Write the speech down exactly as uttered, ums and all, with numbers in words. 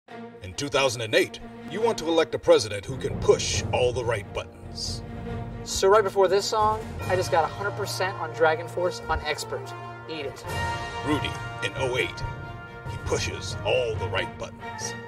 In two thousand eight, you want to elect a president who can push all the right buttons. So right before this song, I just got one hundred percent on Dragon Force on Expert. Eat it. Rudy, in oh eight, he pushes all the right buttons.